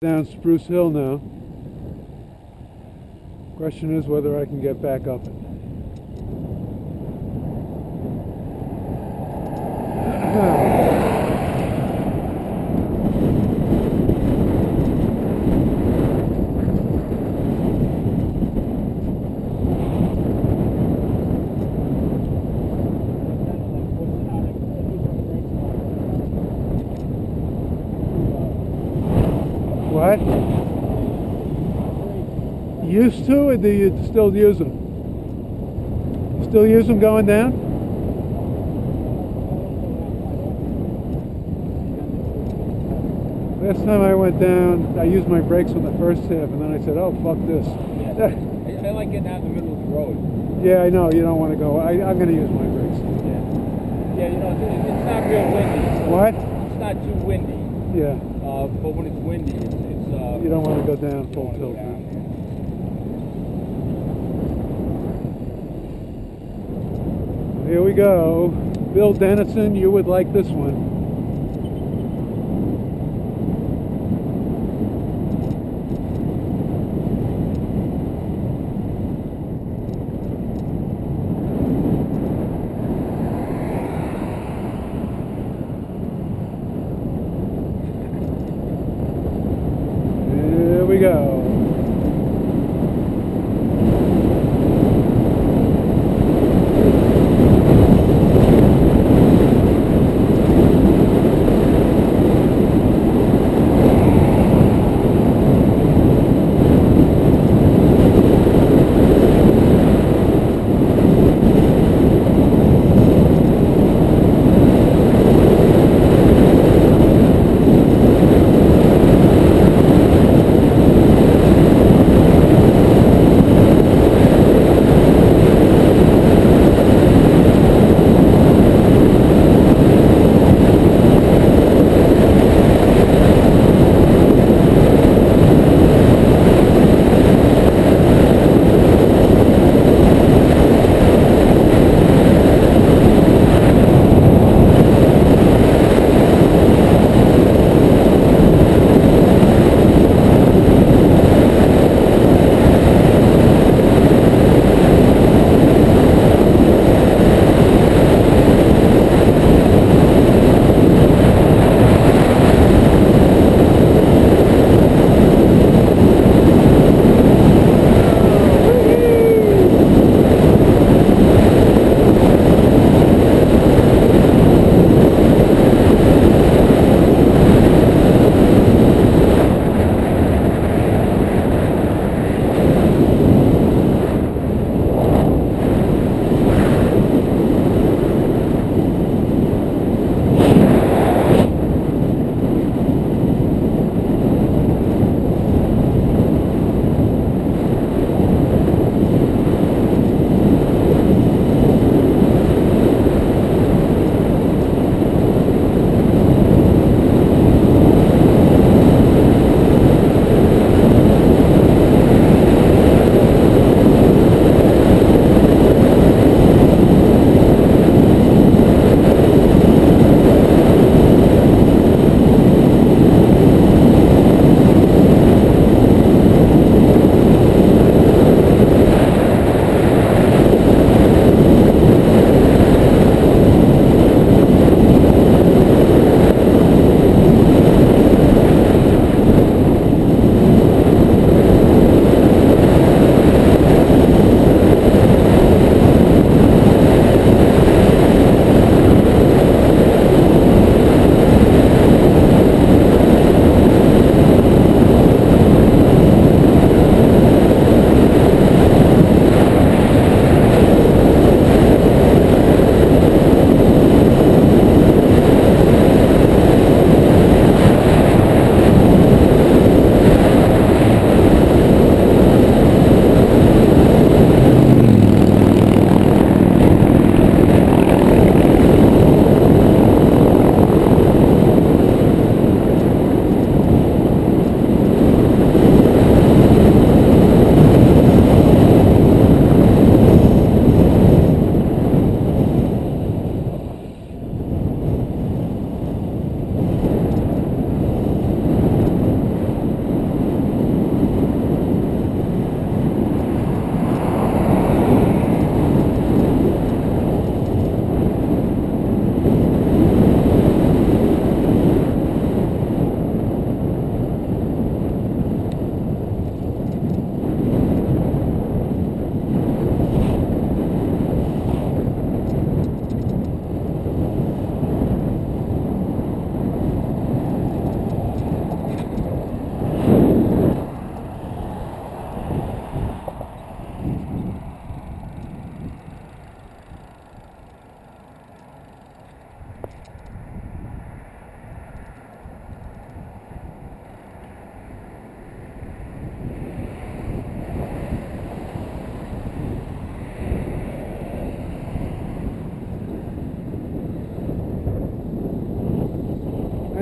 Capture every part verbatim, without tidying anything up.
Down Spruce Hill now. Question is whether I can get back up it. What? Used to, or do you still use them? Still use them going down? Last time I went down, I used my brakes on the first half, and then I said, oh, fuck this. Yeah, I, I like getting out in the middle of the road. Yeah, I know, you don't want to go. I, I'm going to use my brakes. Yeah, yeah, you know, it's, it's not real windy. What? It's not too windy. Yeah. Uh, but when it's windy, it's, it's uh, you don't want to go down full tilt. Here we go. Bill Dennison, you would like this one. Here we go.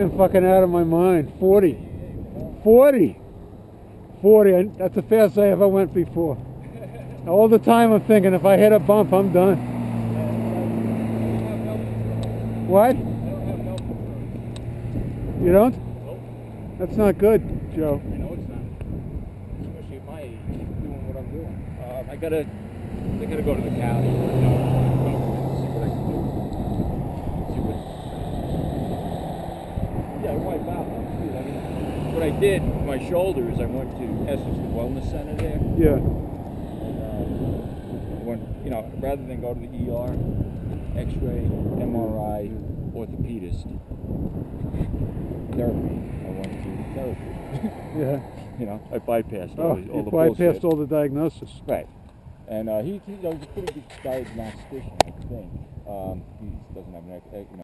I'm fucking out of my mind. forty. forty. forty. I, that's the fastest I ever went before. All the time I'm thinking, if I hit a bump, I'm done. What? You don't? Nope. That's not good, Joe. I know it's not. Especially at my age, doing what I'm doing. Uh, I gotta, I gotta go to the county. You know, see what I can do. See what. Yeah, wipe out. I mean, what I did with my shoulders, I went to Essex, the wellness center there. Yeah. And, uh, I went, you know, rather than go to the E R, X-ray, M R I, orthopedist, therapy. I went to therapy. Yeah. You know, I bypassed all, Oh, the, you all the bypassed bullshit. all the diagnosis. Right. And uh, he, he, you know, he's a pretty good diagnostician, I think. Um, he doesn't have an, you know,